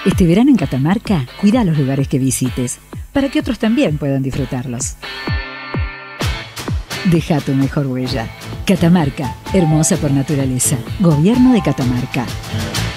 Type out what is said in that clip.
Este verano en Catamarca, cuida los lugares que visites, para que otros también puedan disfrutarlos. Deja tu mejor huella. Catamarca, hermosa por naturaleza. Gobierno de Catamarca.